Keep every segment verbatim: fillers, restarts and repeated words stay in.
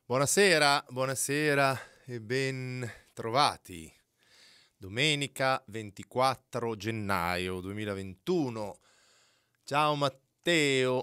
Buonasera, buonasera e ben trovati. Domenica ventiquattro gennaio duemilaventuno. Ciao Matteo,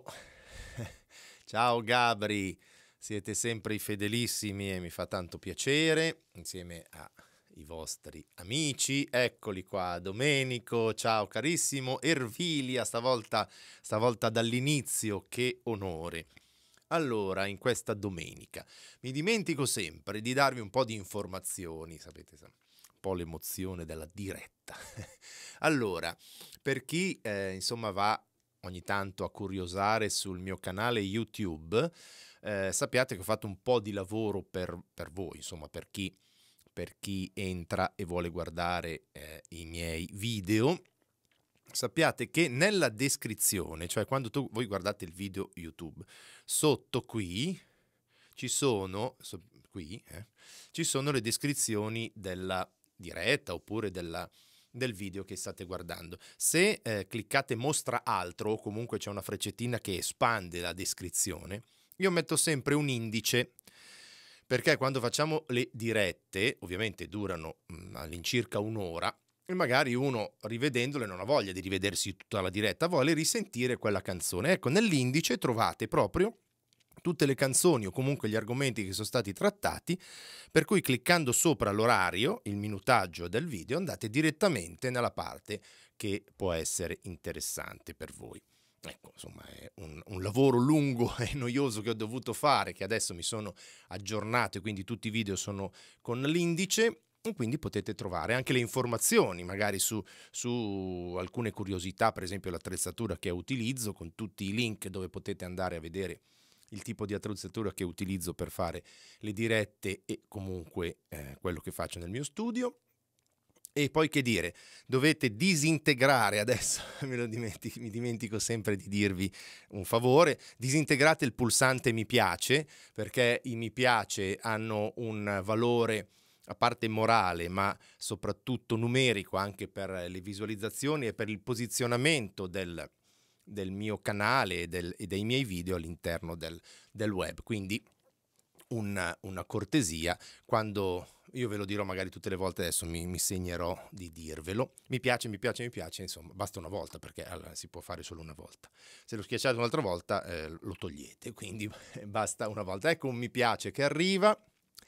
ciao Gabri, siete sempre i fedelissimi e mi fa tanto piacere, insieme ai vostri amici. Eccoli qua, Domenico, ciao carissimo, Ervilia, stavolta, stavolta dall'inizio, che onore. Allora, in questa domenica mi dimentico sempre di darvi un po' di informazioni, sapete, un po' l'emozione della diretta. Allora, per chi eh, insomma va ogni tanto a curiosare sul mio canale YouTube, eh, sappiate che ho fatto un po' di lavoro per, per voi, insomma, per chi, per chi entra e vuole guardare eh, i miei video. Sappiate che nella descrizione, cioè quando tu, voi guardate il video YouTube, sotto qui ci sono, so, qui, eh, ci sono le descrizioni della diretta oppure della, del video che state guardando. Se eh, cliccate mostra altro o comunque c'è una freccettina che espande la descrizione, io metto sempre un indice, perché quando facciamo le dirette, ovviamente durano mh, all'incirca un'ora, e magari uno rivedendole non ha voglia di rivedersi tutta la diretta, vuole risentire quella canzone. Ecco, nell'indice trovate proprio tutte le canzoni o comunque gli argomenti che sono stati trattati, per cui cliccando sopra l'orario, il minutaggio del video, andate direttamente nella parte che può essere interessante per voi. Ecco, insomma, è un, un lavoro lungo e noioso che ho dovuto fare, che adesso mi sono aggiornato e quindi tutti i video sono con l'indice. Quindi potete trovare anche le informazioni magari su, su alcune curiosità, per esempio l'attrezzatura che utilizzo, con tutti i link dove potete andare a vedere il tipo di attrezzatura che utilizzo per fare le dirette e comunque eh, quello che faccio nel mio studio. E poi che dire, dovete disintegrare, adesso me lo dimentico, mi dimentico sempre di dirvi un favore, disintegrate il pulsante mi piace, perché i mi piace hanno un valore a parte morale, ma soprattutto numerico, anche per le visualizzazioni e per il posizionamento del, del mio canale e, del, e dei miei video all'interno del, del web. Quindi una, una cortesia, quando io ve lo dirò magari tutte le volte, adesso mi, mi segnerò di dirvelo, mi piace, mi piace, mi piace, insomma, basta una volta, perché allora, si può fare solo una volta. Se lo schiacciate un'altra volta eh, lo togliete, quindi basta una volta. Ecco un mi piace che arriva.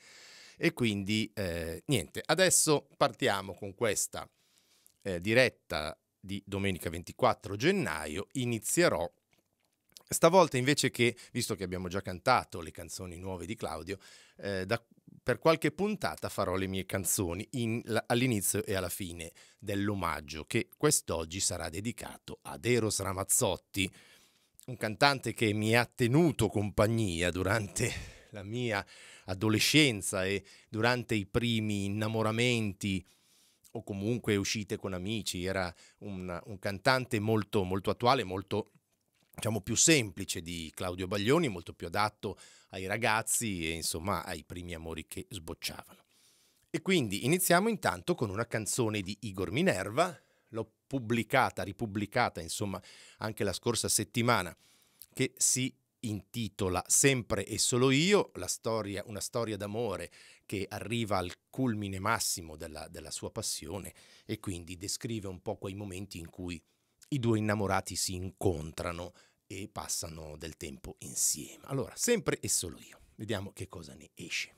E quindi eh, niente, adesso partiamo con questa eh, diretta di domenica ventiquattro gennaio. Inizierò stavolta, invece che, visto che abbiamo già cantato le canzoni nuove di Claudio, eh, da, per qualche puntata farò le mie canzoni all'inizio e alla fine dell'omaggio, che quest'oggi sarà dedicato ad Eros Ramazzotti, un cantante che mi ha tenuto compagnia durante la mia adolescenza e durante i primi innamoramenti o comunque uscite con amici. Era un, un cantante molto, molto attuale, molto, diciamo, più semplice di Claudio Baglioni, molto più adatto ai ragazzi e insomma ai primi amori che sbocciavano. E quindi iniziamo intanto con una canzone di Igor Minerva, l'ho pubblicata, ripubblicata insomma anche la scorsa settimana, che si intitola Sempre e solo io, la storia, una storia d'amore che arriva al culmine massimo della, della sua passione, e quindi descrive un po' quei momenti in cui i due innamorati si incontrano e passano del tempo insieme. Allora, sempre e solo io, vediamo che cosa ne esce.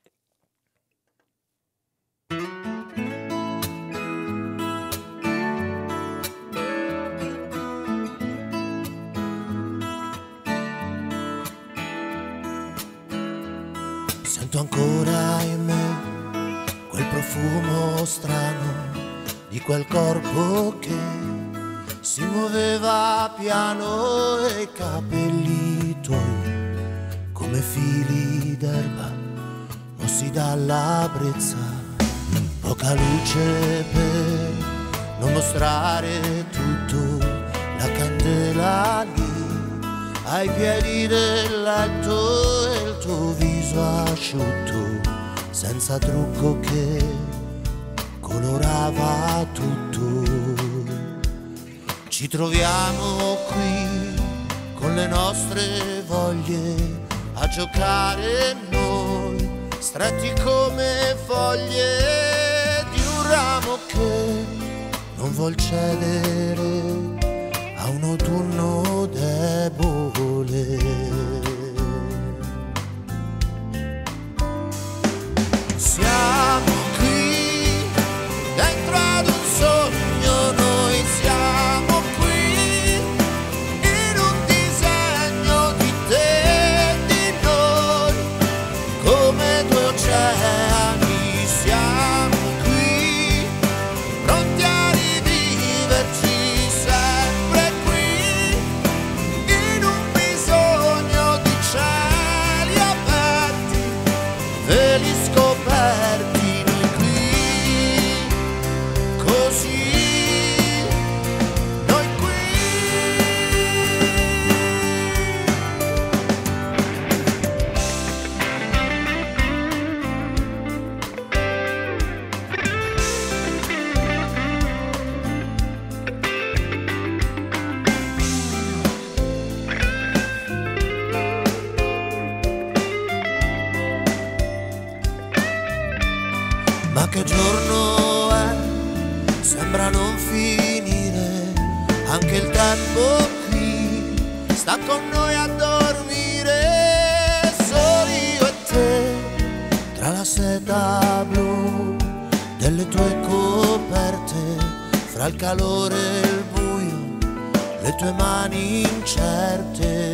Sento ancora in me quel profumo strano di quel corpo che si muoveva piano e i capelli tuoi come fili d'erba mossi dalla brezza. Poca luce per non mostrare tutto, la candela lì ai piedi del letto e il tuo viso asciutto senza trucco che colorava tutto. Ci troviamo qui con le nostre voglie a giocare noi stretti come foglie di un ramo che non vuol cedere a un autunno debole. Siamo qui dentro ad un sogno, noi siamo qui in un disegno di te e di noi, come due oceani siamo qui, pronti a riviverci sempre qui, in un bisogno di cieli aperti, veli scoperti, noi qui, così, noi qui. Ma che giorno è? Sembra non finire, anche il tempo qui sta con noi a dormire, solo io e te, tra la seta blu delle tue coperte, fra il calore e il buio, le tue mani incerte.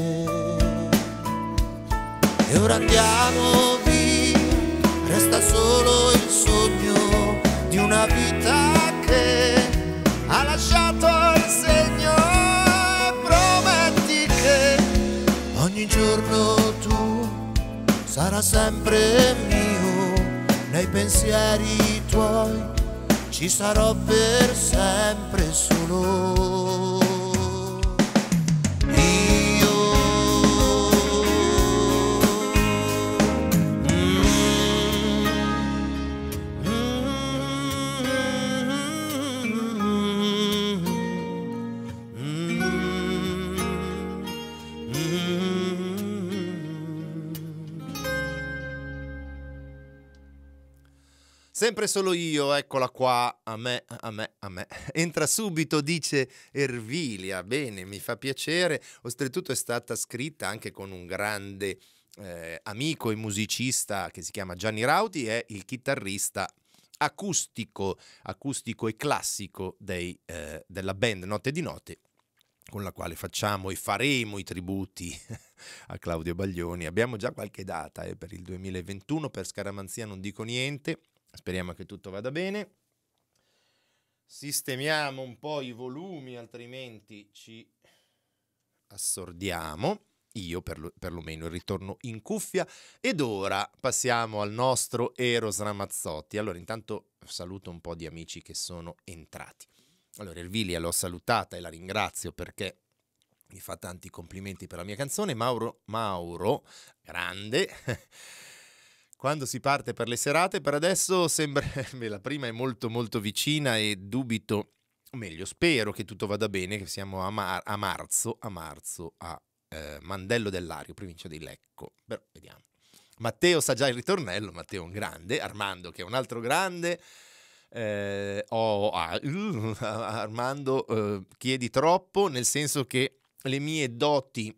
E ora andiamo via, resta solo il sogno di una vita che ha lasciato il segno, e prometti che ogni giorno tu sarai sempre mio, nei pensieri tuoi ci sarò per sempre solo io. Sempre solo io, eccola qua, a me, a me, a me. Entra subito, dice Ervilia, bene, mi fa piacere. Oltretutto è stata scritta anche con un grande eh, amico e musicista che si chiama Gianni Rauti, è il chitarrista acustico, acustico e classico dei, eh, della band Notte di Note, con la quale facciamo e faremo i tributi a Claudio Baglioni. Abbiamo già qualche data eh, per il duemilaventuno, per Scaramanzia non dico niente. Speriamo che tutto vada bene. Sistemiamo un po' i volumi, altrimenti ci assordiamo. Io per, perlomeno ritorno in cuffia. Ed ora passiamo al nostro Eros Ramazzotti. Allora, intanto saluto un po' di amici che sono entrati. Allora, Ervilia l'ho salutata e la ringrazio perché mi fa tanti complimenti per la mia canzone. Mauro, Mauro, grande. Quando si parte per le serate, per adesso sembra, beh, la prima è molto molto vicina e dubito, o meglio spero che tutto vada bene, che siamo a, mar- a marzo, a marzo a eh, Mandello del Lario, provincia di Lecco, però vediamo. Matteo sa già il ritornello, Matteo è un grande, Armando che è un altro grande, eh, oh, ah, uh, Armando eh, chiedi troppo, nel senso che le mie doti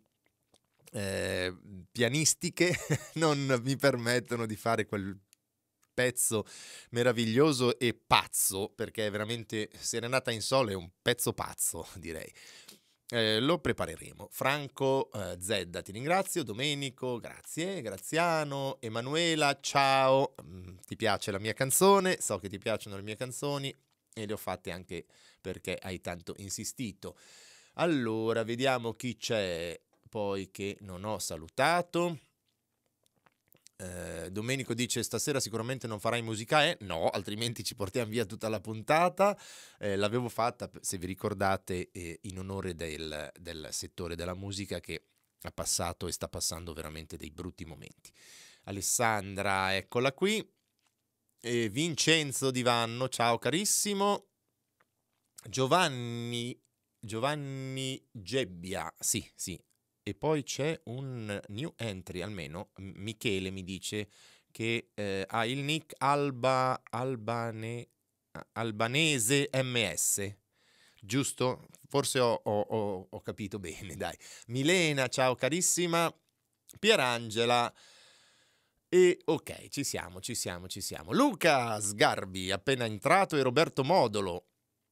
Eh, pianistiche non mi permettono di fare quel pezzo meraviglioso e pazzo, perché è veramente Serenata in Sol è un pezzo pazzo, direi. Eh, lo prepareremo. Franco eh, Zedda, ti ringrazio. Domenico, grazie. Graziano, Emanuela, ciao. Mm, ti piace la mia canzone? So che ti piacciono le mie canzoni e le ho fatte anche perché hai tanto insistito. Allora, vediamo chi c'è poi che non ho salutato. Eh, Domenico dice stasera sicuramente non farai musica, eh? No, altrimenti ci portiamo via tutta la puntata. Eh, l'avevo fatta, se vi ricordate, eh, in onore del, del settore della musica che ha passato e sta passando veramente dei brutti momenti. Alessandra, eccola qui. E Vincenzo Di Vanno, ciao carissimo. Giovanni Giovanni Gebbia, sì, sì. E poi c'è un new entry, almeno Michele mi dice che eh, ha il nick Alba, Albane, Albanese M S, giusto? Forse ho, ho, ho, ho capito bene, dai. Milena, ciao carissima. Pierangela. E ok, ci siamo, ci siamo, ci siamo. Luca Sgarbi, appena entrato, e Roberto Modolo.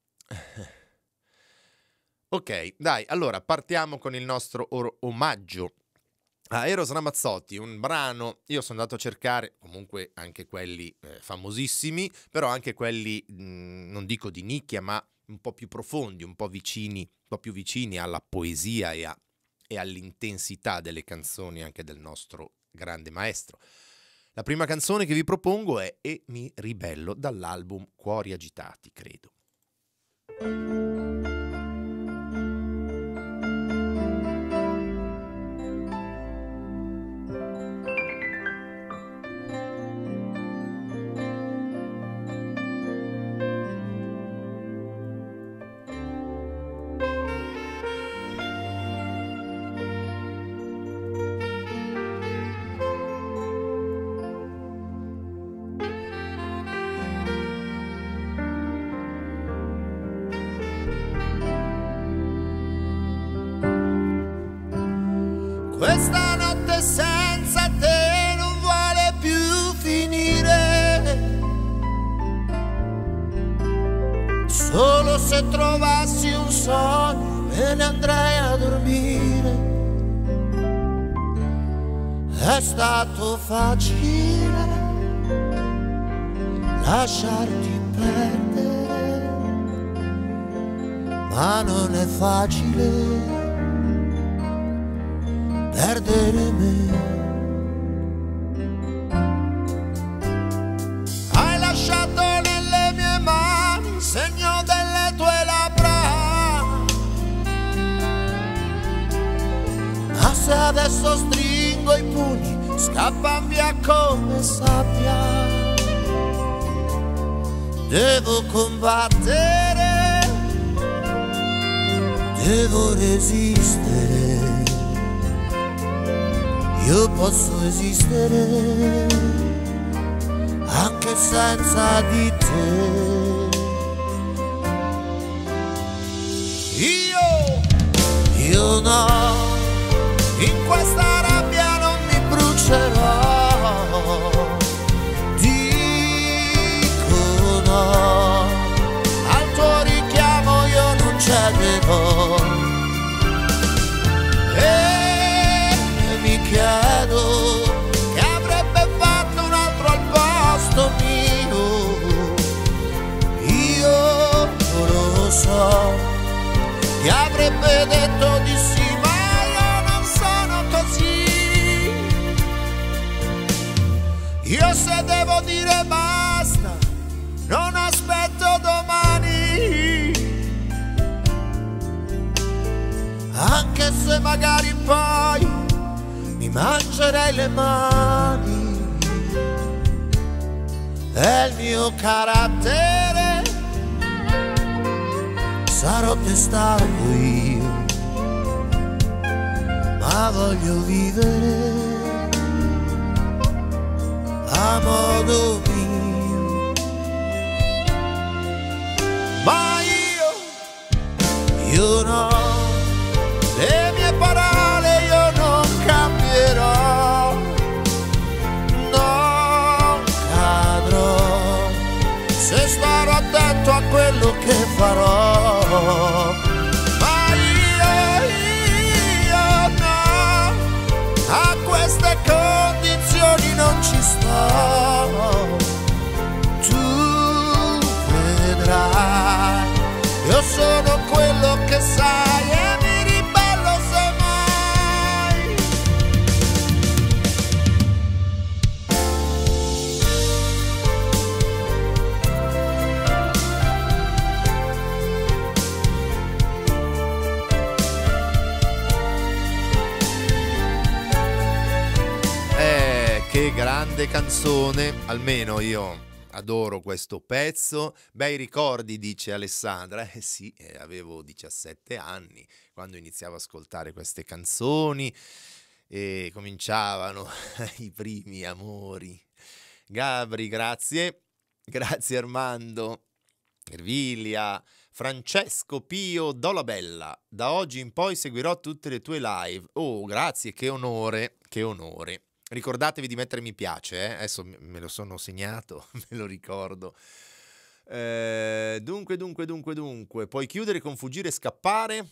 Ok, dai, allora partiamo con il nostro or- omaggio a Eros Ramazzotti, un brano. Io sono andato a cercare comunque anche quelli eh, famosissimi, però anche quelli, mh, non dico di nicchia, ma un po' più profondi, un po' vicini, un po' più vicini alla poesia e, a, e all'intensità delle canzoni anche del nostro grande maestro. La prima canzone che vi propongo è E mi ribello, dall'album Cuori agitati, credo. Questa notte senza te non vuole più finire. Solo se trovassi un sogno me ne andrei a dormire. È stato facile lasciarti perdere, ma non è facile perdere me. Hai lasciato nelle mie mani il segno delle tue labbra, ma se adesso stringo i pugni scappan via come sabbia. Devo combattere, devo resistere. Io posso esistere anche senza di te. Io, io no, in questa rabbia non mi brucerò. Dico no, al tuo richiamo io non cederò. Chiedo che avrebbe fatto un altro al posto mio. Io non lo so, che avrebbe detto di sì, ma io non sono così. Io se devo dire basta, non aspetto domani, anche se magari poi mi mangerei le mani. È il mio carattere, sarò testardo io, ma voglio vivere a modo mio. Ma io, io no, le mie parole io non cambierò, non cadrò, se starò attento a quello che farò. Ma io, io no, a queste condizioni non ci sto. Tu vedrai, io sono quello che sai e mi ribello semmai. Eh, che grande canzone, almeno io adoro questo pezzo. Bei ricordi, dice Alessandra. Eh sì, eh, avevo diciassette anni quando iniziavo ad ascoltare queste canzoni e cominciavano i primi amori. Gabri, grazie, grazie Armando, Ervilia, Francesco Pio Dolabella, da oggi in poi seguirò tutte le tue live. Oh, grazie, che onore, che onore. Ricordatevi di mettere mi piace, eh? Adesso me lo sono segnato, me lo ricordo. Eh, dunque, dunque, dunque, dunque, puoi chiudere con fuggire e scappare?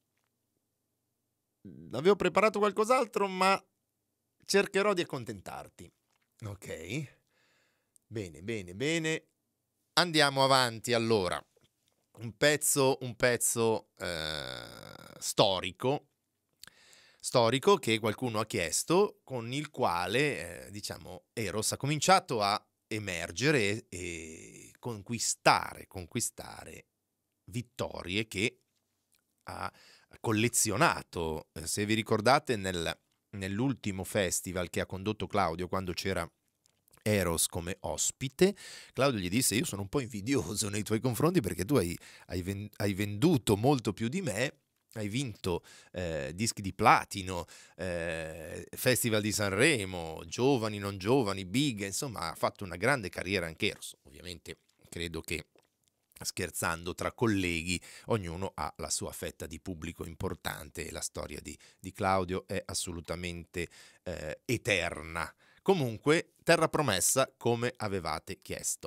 Avevo preparato qualcos'altro, ma cercherò di accontentarti. Ok, bene, bene, bene. Andiamo avanti allora. Un pezzo, un pezzo eh, storico, storico che qualcuno ha chiesto, con il quale, eh, diciamo, Eros ha cominciato a emergere e, e conquistare, conquistare vittorie che ha collezionato. Eh, se vi ricordate, nel, nell'ultimo festival che ha condotto Claudio, quando c'era Eros come ospite, Claudio gli disse: io sono un po' invidioso nei tuoi confronti perché tu hai, hai, ven- hai venduto molto più di me, hai vinto eh, dischi di platino, eh, Festival di Sanremo, giovani, non giovani, big, insomma ha fatto una grande carriera anche Eros. Ovviamente credo che, scherzando, tra colleghi ognuno ha la sua fetta di pubblico importante e la storia di, di Claudio è assolutamente eh, eterna. Comunque, Terra Promessa, come avevate chiesto.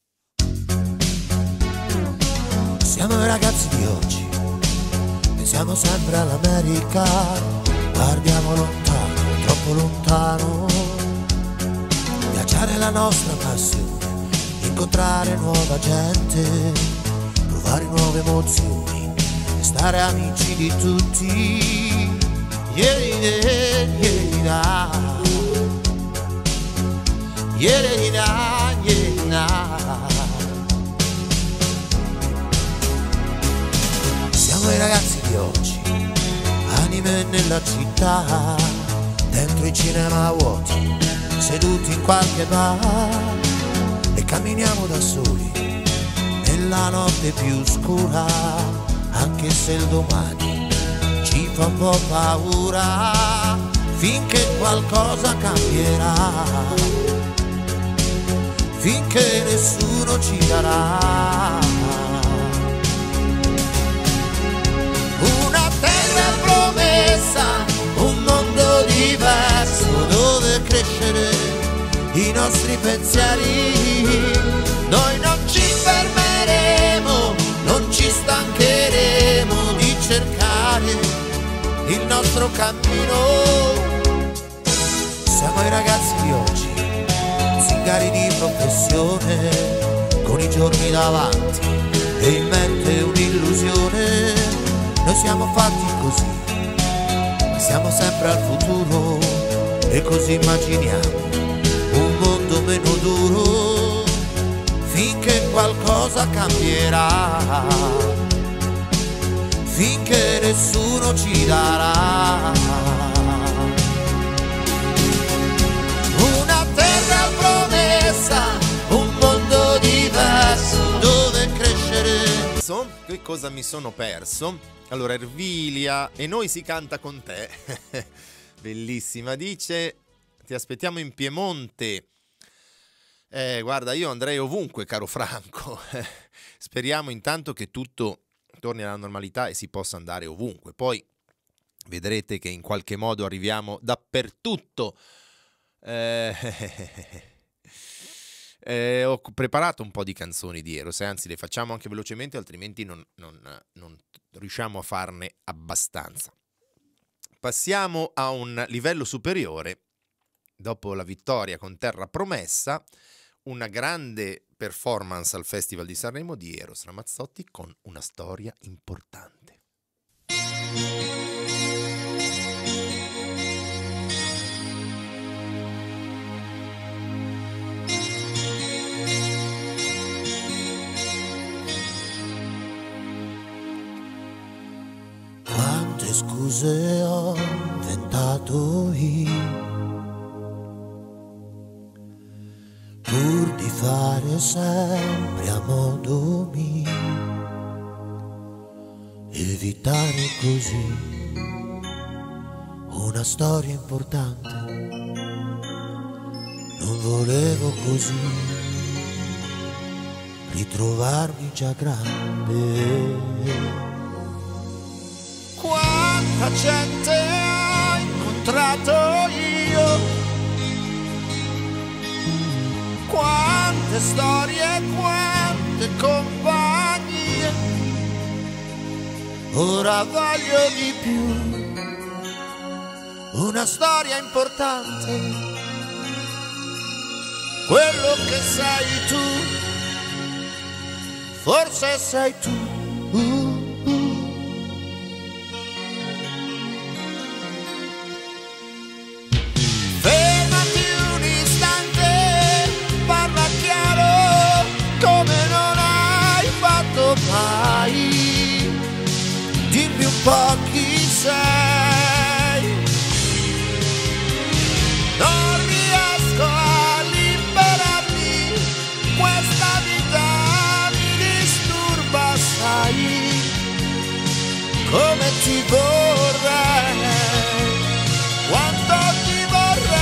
Siamo i ragazzi di oggi, pensiamo sempre all'America, guardiamo lontano, troppo lontano, viaggiare è la nostra passione, incontrare nuova gente, provare nuove emozioni, stare amici di tutti. Yeah, yeah, yeah. Yeah, yeah, yeah. Siamo i ragazzi di oggi, anime nella città, dentro i cinema vuoti, seduti in qualche bar, e camminiamo da soli nella notte più scura, anche se il domani ci fa un po' paura, finché qualcosa cambierà, finché nessuno ci darà una terra promessa, un mondo diverso dove crescere i nostri pensieri. Noi non ci fermeremo, non ci stancheremo di cercare il nostro cammino. Siamo i ragazzi di oggi, zingari di professione, con i giorni davanti e in mente un'illusione. Noi siamo fatti così, ma siamo sempre al futuro, e così immaginiamo un mondo meno duro, finché qualcosa cambierà, finché nessuno ci darà una terra promessa, un mondo diverso dove crescere. Che cosa mi sono perso? Allora, Ervilia, e noi si canta con te. Bellissima, dice: ti aspettiamo in Piemonte. Eh, guarda, io andrei ovunque, caro Franco. Speriamo intanto che tutto torni alla normalità e si possa andare ovunque. Poi vedrete che in qualche modo arriviamo dappertutto. Eh, eh, ho preparato un po' di canzoni di Eros, eh, anzi le facciamo anche velocemente, altrimenti non, non, non riusciamo a farne abbastanza. Passiamo a un livello superiore. Dopo la vittoria con Terra Promessa, una grande performance al Festival di Sanremo di Eros Ramazzotti con Una storia importante. Quante scuse ho inventato io pur di fare sempre a modo mio, evitare così una storia importante. Non volevo così ritrovarmi già grande. Quanta gente ho incontrato io, quante storie, quante compagnie. Ora voglio di più, una storia importante, quello che sei tu, forse sei tu. Uh, uh. Fermati un istante, parla chiaro come non hai fatto mai. Dimmi un po' chi sei. Non riesco a liberarmi, questa vita mi disturba, sai, come ti vorrei, quanto ti vorrei.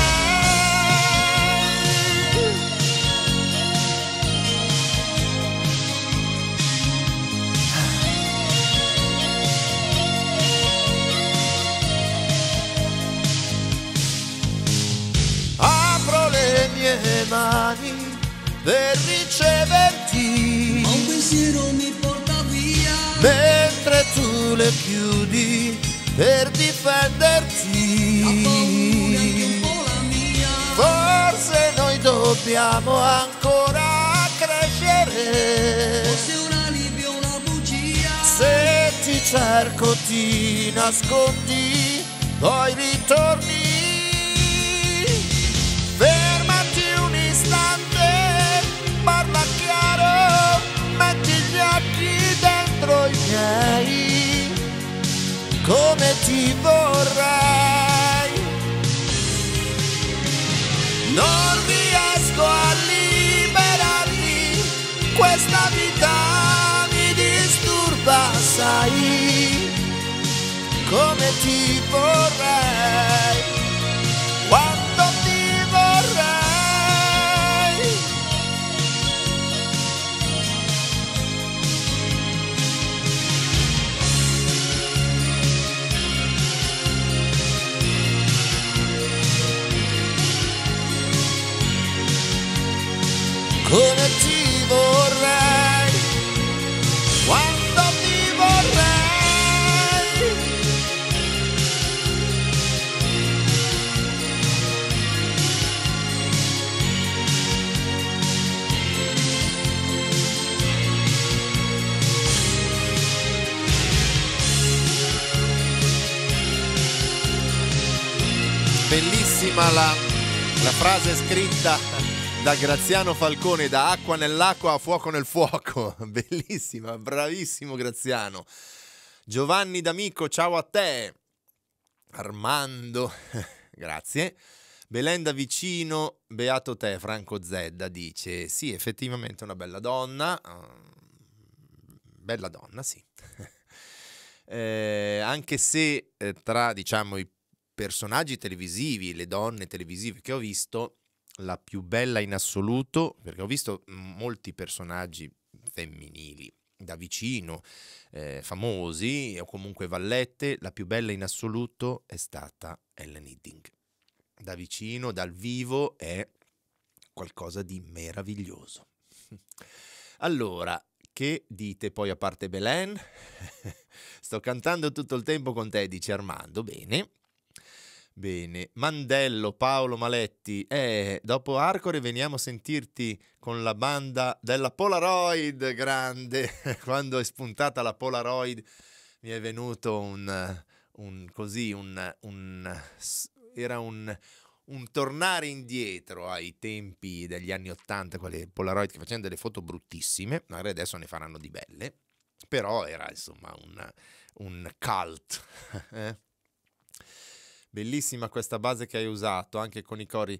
Apro le mie mani per riceverti, ma un pensiero mi porta via, mentre tu le chiudi per difenderti. la paura è anche un po' la mia. Forse noi dobbiamo ancora crescere. Forse un alivio, una bugia. Se ti cerco ti nascondi, poi ritorni. Fermati un istante, parla chiaro, metti gli occhi dentro i miei, come ti vorrei. Non riesco a liberarmi, questa vita mi disturba, sai, come ti vorrei, quanto ti vorrei. Come ti vorrei, quanto ti vorrei. Bellissima la, la frase scritta da Graziano Falcone, da acqua nell'acqua a fuoco nel fuoco. Bellissima, bravissimo Graziano. Giovanni D'Amico, ciao a te. Armando, grazie. Belenda vicino, beato te. Franco Zedda dice, sì, effettivamente una bella donna. Bella donna, sì. eh, anche se eh, tra, diciamo, i personaggi televisivi, le donne televisive che ho visto, la più bella in assoluto, perché ho visto molti personaggi femminili da vicino, eh, famosi o comunque vallette, la più bella in assoluto è stata Ellen Hiddink. Da vicino, dal vivo, è qualcosa di meraviglioso. Allora, che dite poi a parte Belen? Sto cantando tutto il tempo con te, dice Armando. Bene. Bene, Mandello, Paolo Maletti, eh, dopo Arcore veniamo a sentirti con la banda della Polaroid, grande. Quando è spuntata la Polaroid mi è venuto un, un così, un, un era un, un tornare indietro ai tempi degli anni ottanta, quelle Polaroid che facevano delle foto bruttissime, magari adesso ne faranno di belle, però era insomma un, un cult, eh? Bellissima questa base che hai usato, anche con i cori.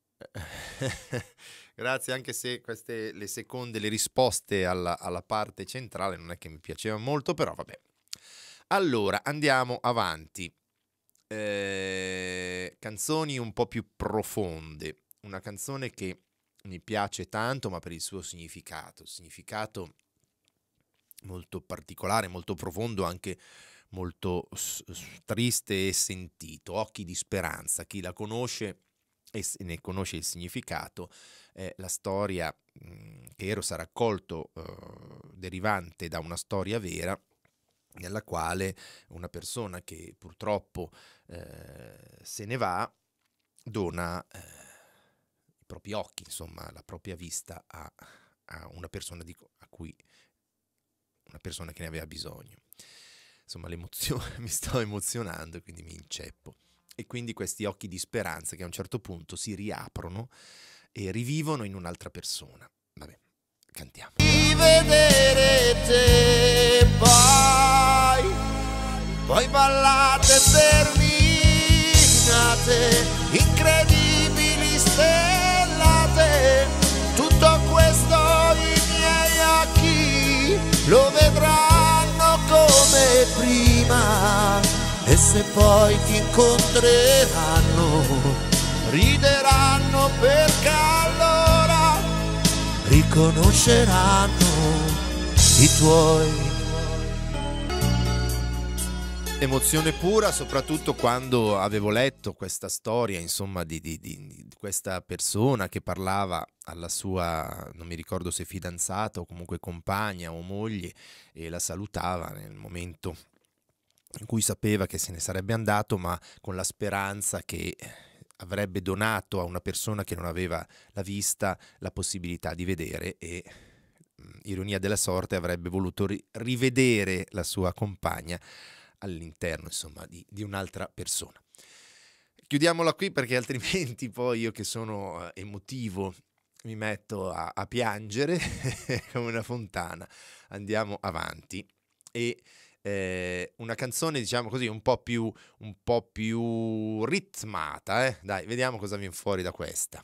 Grazie, anche se queste, le seconde, le risposte alla, alla parte centrale non è che mi piaceva molto, però vabbè. Allora, andiamo avanti. eh, canzoni un po' più profonde. Una canzone che mi piace tanto, ma per il suo significato, significato molto particolare, molto profondo, anche molto s- s- triste e sentito. Occhi di speranza. Chi la conosce e s- ne conosce il significato, è la storia mh, che Eros ha raccolto, eh, derivante da una storia vera, nella quale una persona che purtroppo eh, se ne va dona eh, i propri occhi, insomma, la propria vista a, a una persona di, a cui una persona che ne aveva bisogno. Insomma, l'emozione, mi sto emozionando, quindi mi inceppo. E quindi questi occhi di speranza che a un certo punto si riaprono e rivivono in un'altra persona. Vabbè, cantiamo. Di vedere te poi, poi ballate sterminate, incredibili stellate, tutto questo i miei occhi lo vedranno come prima, e se poi ti incontreranno rideranno, perché allora riconosceranno i tuoi. Emozione pura, soprattutto quando avevo letto questa storia, insomma, di, di, di, di questa persona che parlava alla sua, non mi ricordo se fidanzata o comunque compagna o moglie, e la salutava nel momento in cui sapeva che se ne sarebbe andato, ma con la speranza che avrebbe donato a una persona che non aveva la vista la possibilità di vedere, e ironia della sorte avrebbe voluto ri- rivedere la sua compagna all'interno, insomma, di, di un'altra persona. Chiudiamola qui, perché altrimenti poi io, che sono emotivo, mi metto a, a piangere come una fontana. Andiamo avanti. E eh, una canzone, diciamo così, un po' più, un po' più ritmata, eh? Dai, vediamo cosa viene fuori da questa.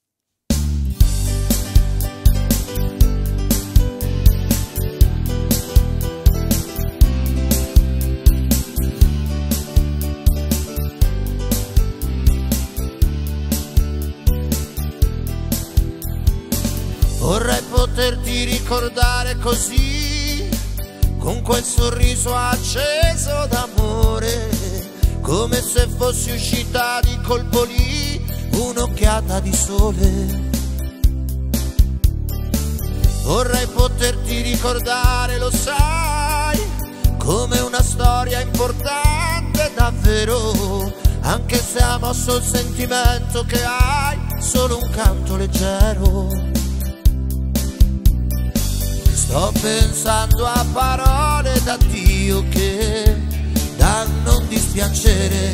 Vorrei poterti ricordare così, con quel sorriso acceso d'amore, come se fossi uscita di colpo lì un'occhiata di sole. Vorrei poterti ricordare, lo sai, come una storia importante davvero, anche se ha mosso il sentimento che hai solo un canto leggero. Sto pensando a parole d'addio che danno un dispiacere,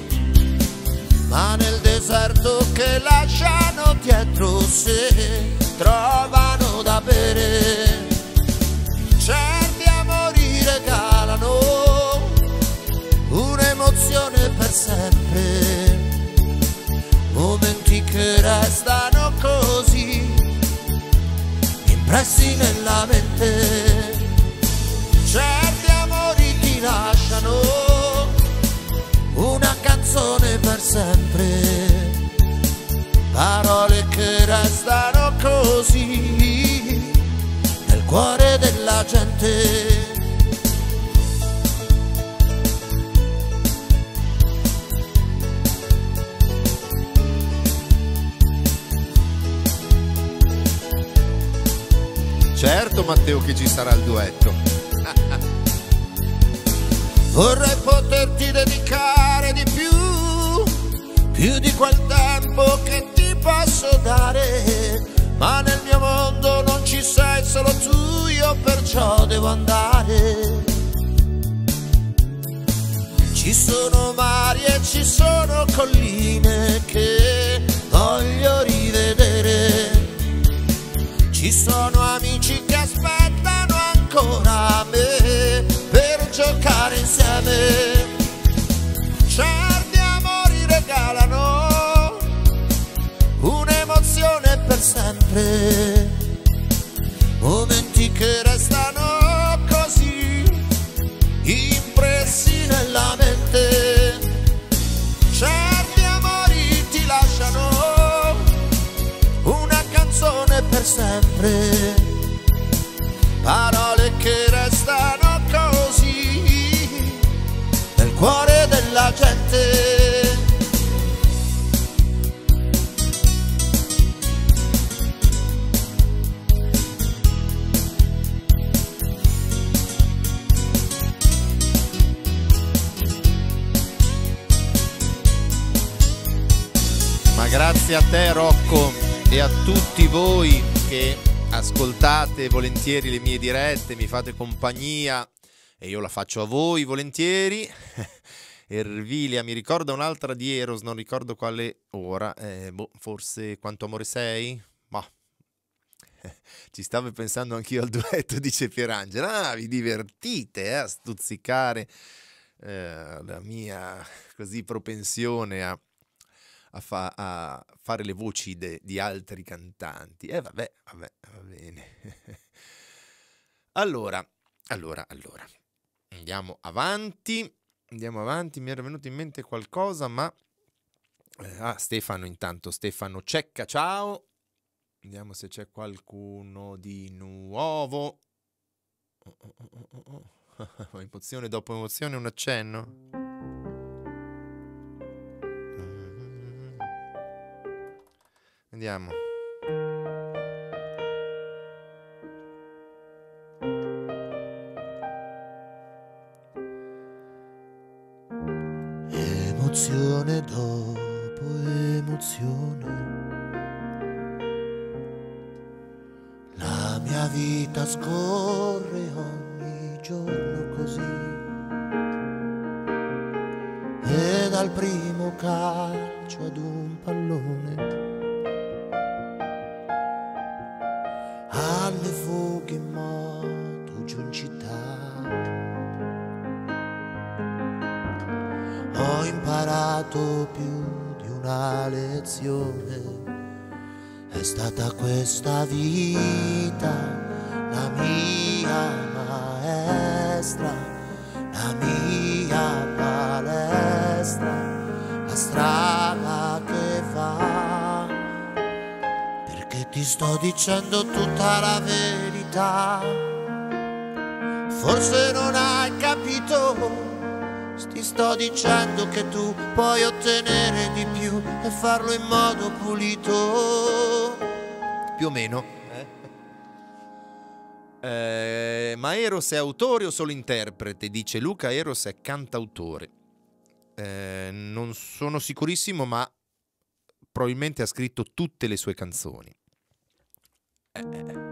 ma nel deserto che lasciano dietro sé trovano da bere. Certi amori regalano un'emozione per sempre, momenti che restano così impressi nella mente. Certi amori ti lasciano una canzone per sempre, parole che restano così nel cuore della gente. Certo, Matteo, che ci sarà il duetto. Vorrei poterti dedicare di più, più di quel tempo che ti posso dare, ma nel mio mondo non ci sei solo tu, io perciò devo andare. Ci sono mari e ci sono colline che voglio rivedere, ci sono amici che aspettano ancora me per giocare insieme. Certi amori regalano un'emozione per sempre, momenti che restano così impressi nella mente. sempre, parole che restano così nel cuore della gente. Ma grazie a te Rocco e a tutti voi che ascoltate volentieri le mie dirette, mi fate compagnia e io la faccio a voi volentieri. Ervilia mi ricorda un'altra di Eros, non ricordo quale ora, eh, boh, forse Quanto amore sei? Ma ci stavo pensando anch'io al duetto, dice Pierangela. Ah, vi divertite eh, a stuzzicare eh, la mia così propensione a A, fa, a fare le voci de, di altri cantanti. E eh, vabbè, vabbè, va bene. Allora, allora, allora. Andiamo avanti. Andiamo avanti. Mi era venuto in mente qualcosa, ma... Eh, ah, Stefano intanto. Stefano Cecca, ciao. Vediamo se c'è qualcuno di nuovo. Oh, oh, oh, oh, oh. Emozione dopo emozione, un accenno. Andiamo. Emozione dopo emozione, la mia vita scorre ogni giorno così, e dal primo calcio ad un pallone alle fughe in moto giù in città, ho imparato più di una lezione. È stata questa vita la mia maestra, la mia palestra, la strada che va, perché ti sto dicendo tutta la verità. Forse non hai capito, ti sto dicendo che tu puoi ottenere di più e farlo in modo pulito. Più o meno. Eh? Eh, ma Eros è autore o solo interprete? Dice Luca, Eros è cantautore. Eh, non sono sicurissimo, ma probabilmente ha scritto tutte le sue canzoni. Eh.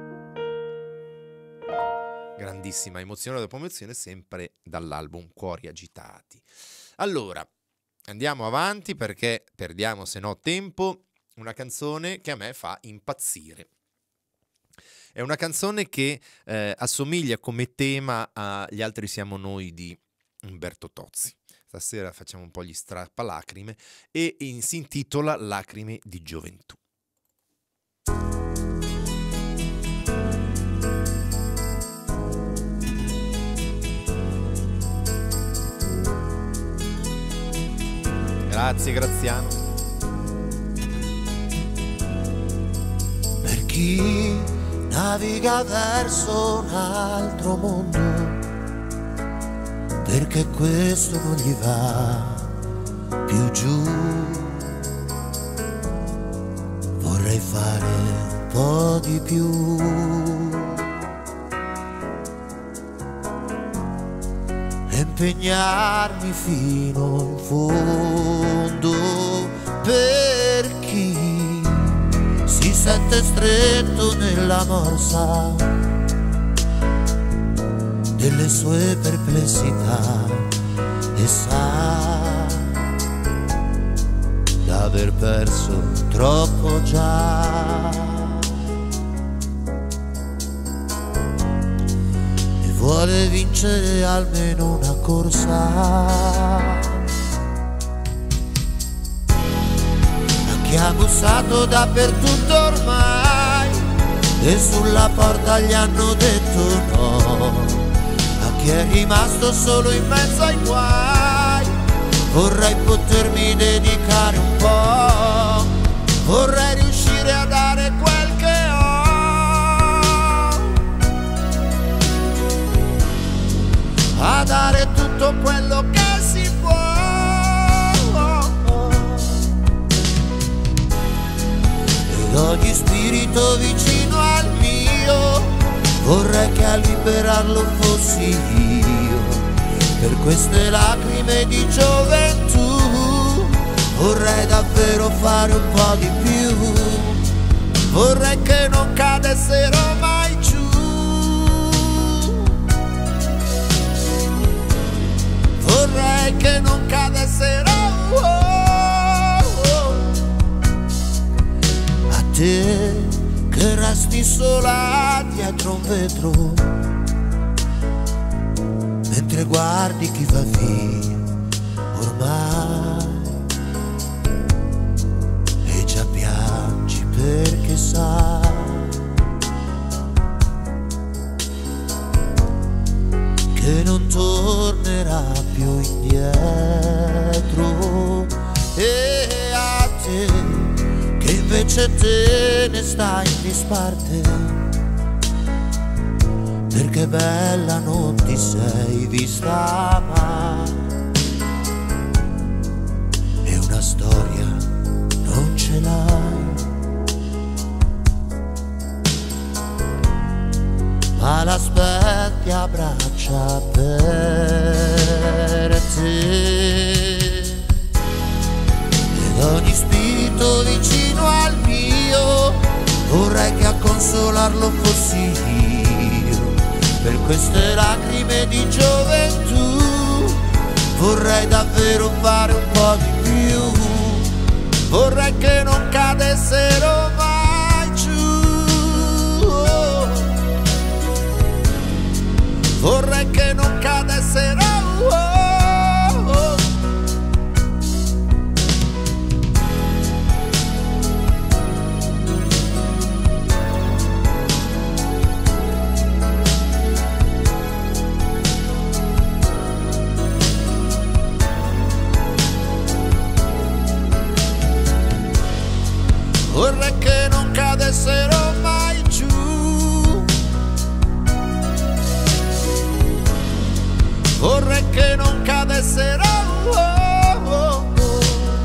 Grandissima emozione dopo emozione, sempre dall'album Cuori agitati. Allora, andiamo avanti perché perdiamo se no tempo. Una canzone che a me fa impazzire. È una canzone che eh, assomiglia come tema a Gli altri siamo noi di Umberto Tozzi. Stasera facciamo un po' gli strappalacrime e in, si intitola Lacrime di gioventù. Grazie Graziano. Per chi naviga verso un altro mondo, perché questo non gli va più giù, vorrei fare un po' di più e impegnarmi fino in fondo per chi si sente stretto nella morsa delle sue perplessità e sa d'aver perso troppo già e vuole vincere almeno una corsa. Che ha bussato dappertutto ormai e sulla porta gli hanno detto no. A chi è rimasto solo in mezzo ai guai vorrei potermi dedicare un po', vorrei riuscire a dare quel che ho. a dare tutto quello che si può. Ed ogni spirito vicino al mio, vorrei che a liberarlo fossi io. Per queste lacrime di gioventù vorrei davvero fare un po' di più. Vorrei che non cadessero mai giù. Vorrei che non cadessero oh, oh. A te che resti sola dietro un vetro, mentre guardi chi va via ormai, e già piangi perché sai che non tornerà più indietro. E a te che invece te ne stai in disparte, perché bella non ti sei vista mai, e una storia non ce l'hai, ma l'aspetti a braccia aperte. Ed ogni spirito vicino al mio, vorrei che a consolarlo fossi io. Per queste lacrime di gioventù vorrei davvero fare un po' di più. Vorrei che non cadessero mai giù. Vorrei che non cadessero oh, oh. Vorrei che non cadessero mai giù. Vorrei che non cadessero oh, oh, oh.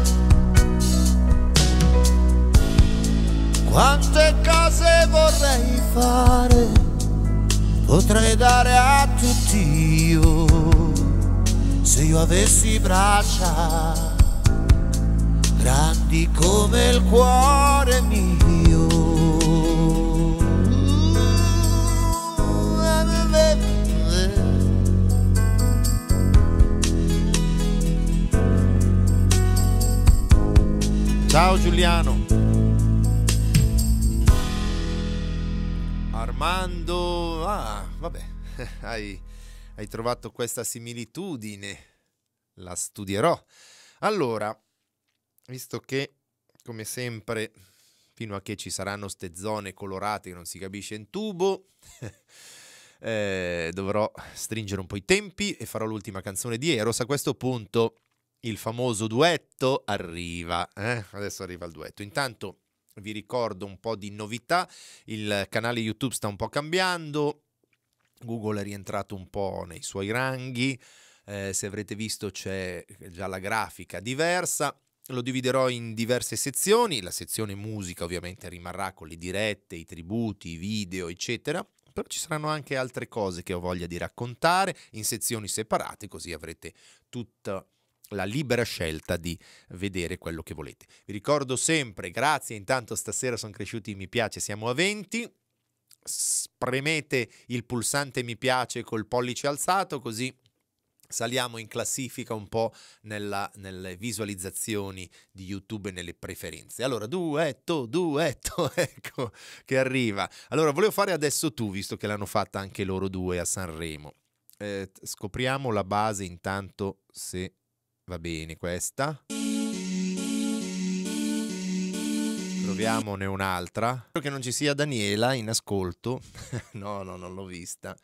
Quante cose vorrei fare, potrei dare a tutti io, se io avessi braccia grandi come il cuore mio. Ciao Giuliano. Armando, ah, vabbè, hai, hai trovato questa similitudine, la studierò. Allora, visto che, come sempre, fino a che ci saranno ste zone colorate che non si capisce in tubo, eh, dovrò stringere un po' i tempi e farò l'ultima canzone di Eros. A questo punto il famoso duetto arriva, eh? Adesso arriva il duetto. Intanto vi ricordo un po' di novità, il canale YouTube sta un po' cambiando, Google è rientrato un po' nei suoi ranghi, eh, se avrete visto c'è già la grafica diversa. Lo dividerò in diverse sezioni, la sezione musica ovviamente rimarrà con le dirette, i tributi, i video, eccetera, però ci saranno anche altre cose che ho voglia di raccontare in sezioni separate, così avrete tutta la libera scelta di vedere quello che volete. Vi ricordo sempre, grazie, intanto stasera sono cresciuti i mi piace, siamo a venti, premete il pulsante mi piace col pollice alzato, così saliamo in classifica un po' nella, nelle visualizzazioni di YouTube e nelle preferenze. Allora, duetto, duetto, ecco che arriva. Allora, volevo fare adesso tu, visto che l'hanno fatta anche loro due a Sanremo. Eh, scopriamo la base intanto, se va bene questa. Proviamone un'altra. Spero che non ci sia Daniela in ascolto. No, no, non l'ho vista.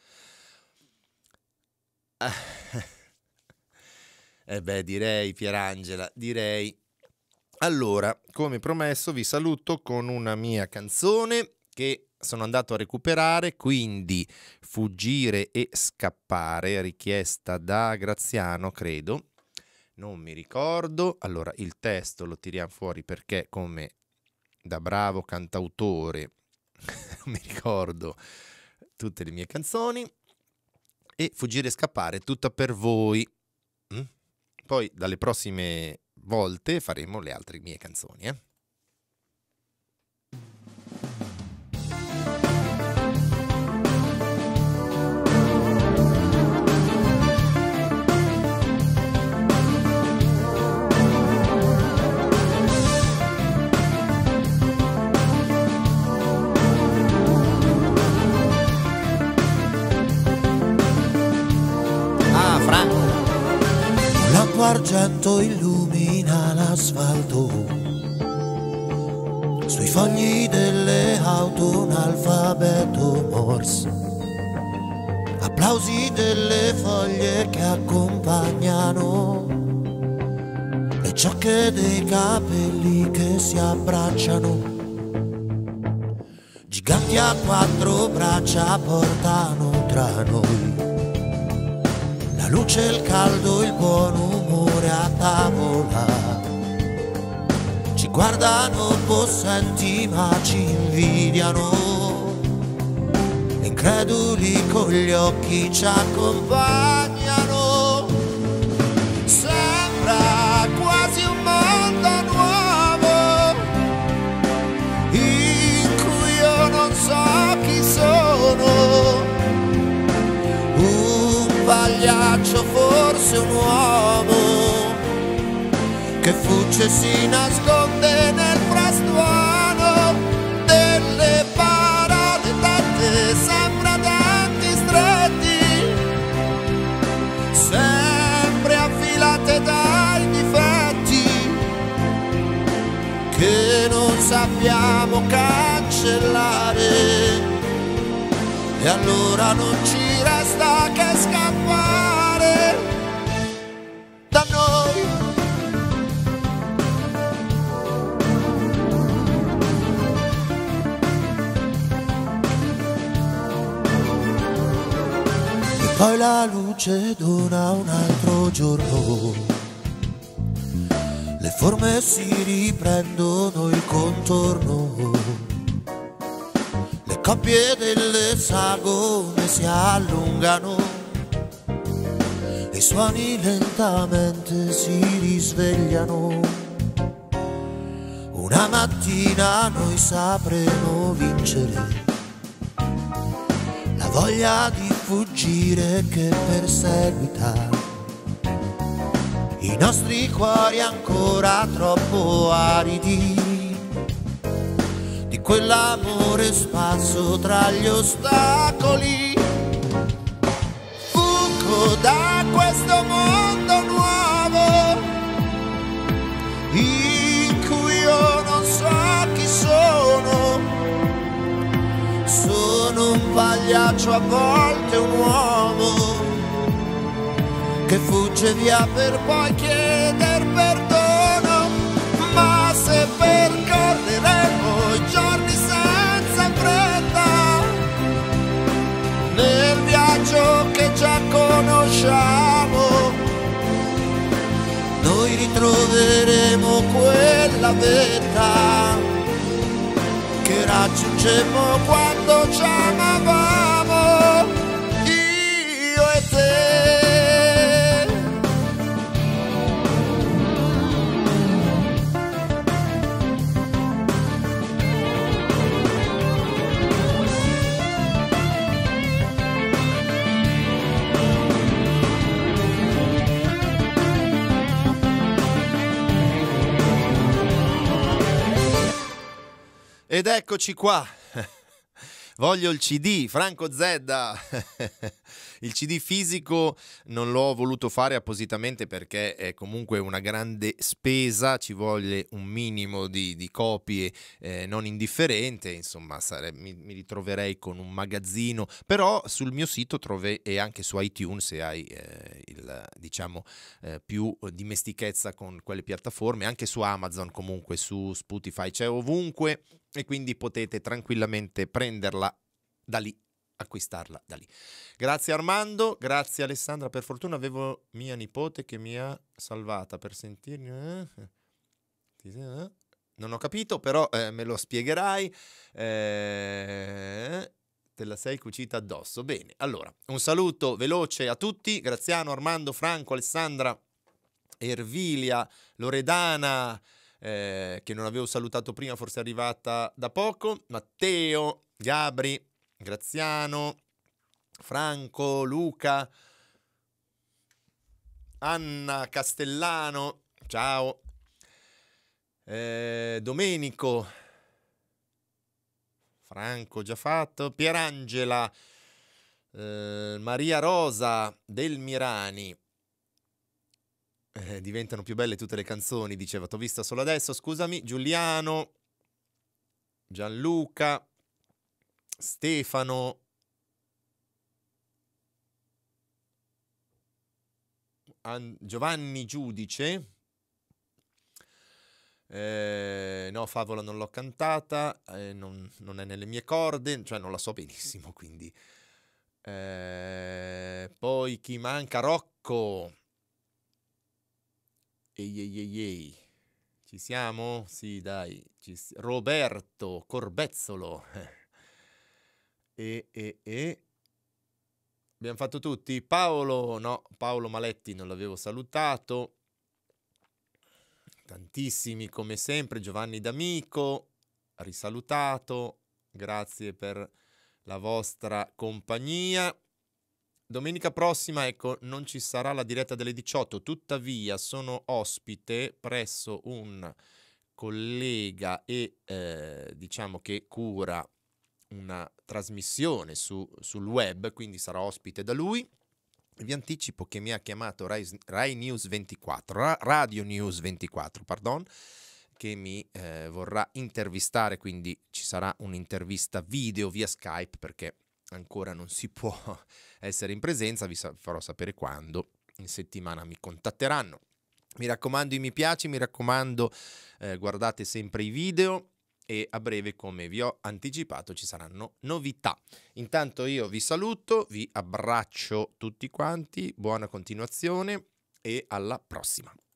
Eh beh, direi, Pierangela, direi. Allora, come promesso, vi saluto con una mia canzone che sono andato a recuperare, quindi Fuggire e scappare, richiesta da Graziano, credo, non mi ricordo. Allora il testo lo tiriamo fuori perché, come da bravo cantautore non mi ricordo tutte le mie canzoni. E Fuggire e scappare, tutta per voi. Mm? Poi dalle prossime volte faremo le altre mie canzoni, eh? L'argento illumina l'asfalto, sui fogli delle auto un alfabeto Morse, applausi delle foglie che accompagnano le ciocche dei capelli che si abbracciano, giganti a quattro braccia portano tra noi la luce, il caldo, il buon umore a tavola. Ci guardano possenti ma ci invidiano, increduli con gli occhi ci accompagnano. Sembra quasi un mondo nuovo in cui io non so chi sono, un pagliaccio, forse un uomo che fugge e si nasconde nel frastuono delle parole dette, sembra denti stretti, sempre affilate dai difetti che non sappiamo cancellare. E allora non ci resta che scappare da noi. E poi la luce dona un altro giorno, le forme si riprendono il contorno, le coppie delle sagome si allungano, i suoni lentamente si risvegliano. Una mattina noi sapremo vincere la voglia di fuggire che perseguita i nostri cuori ancora troppo aridi, di quell'amore sparso tra gli ostacoli. Fuggo da questo mondo nuovo in cui io non so chi sono, sono un pagliaccio, a volte un uomo che fugge via per poi chieder perdono. Ma se percorreremo i giorni senza fretta, nel viaggio che già conosciamo, noi ritroveremo quella vetta che raggiungemmo quando ci amavamo, io e te. Ed eccoci qua, voglio il C D, Franco Zedda, Il C D fisico non l'ho voluto fare appositamente perché è comunque una grande spesa, ci vuole un minimo di, di copie eh, non indifferente, insomma sare- mi, mi ritroverei con un magazzino, però sul mio sito trovi, e anche su iTunes se hai eh, il, diciamo eh, più dimestichezza con quelle piattaforme, anche su Amazon, comunque su Spotify, c'è ovunque, e quindi potete tranquillamente prenderla da lì, acquistarla da lì. Grazie Armando, grazie Alessandra, per fortuna avevo mia nipote che mi ha salvata per sentirmi eh? Non ho capito, però eh, me lo spiegherai. Eh, te la sei cucita addosso. Bene, allora, un saluto veloce a tutti. Graziano, Armando, Franco, Alessandra, Ervilia, Loredana, eh, che non avevo salutato prima, forse è arrivata da poco, Matteo, Gabri, Graziano, Franco, Luca, Anna Castellano, ciao, eh, Domenico, Franco già fatto, Pierangela, eh, Maria Rosa del Mirani. Eh, diventano più belle tutte le canzoni, diceva, t'ho vista solo adesso, scusami, Giuliano, Gianluca, Stefano, An- Giovanni Giudice, eh, no, Favola non l'ho cantata, eh, non, non è nelle mie corde, cioè non la so benissimo, quindi eh, poi chi manca? Rocco. Ehi, ehi, ehi, ehi. Ci siamo? Sì, dai. Ci si- Roberto Corbezzolo. E, e, e. Abbiamo fatto tutti. Paolo, no, Paolo Maletti non l'avevo salutato. Tantissimi come sempre. Giovanni D'Amico, risalutato. Grazie per la vostra compagnia. Domenica prossima, ecco, non ci sarà la diretta delle diciotto, tuttavia sono ospite presso un collega e eh, diciamo che cura una trasmissione su, sul web, quindi sarà ospite da lui. Vi anticipo che mi ha chiamato Rai, Rai News ventiquattro, Ra- Radio News ventiquattro, pardon, che mi eh, vorrà intervistare, quindi ci sarà un'intervista video via Skype perché ancora non si può essere in presenza, vi sa- farò sapere quando, in settimana mi contatteranno. Mi raccomando i mi piace, mi raccomando eh, guardate sempre i video e a breve, come vi ho anticipato, ci saranno novità. Intanto io vi saluto, vi abbraccio tutti quanti, buona continuazione e alla prossima.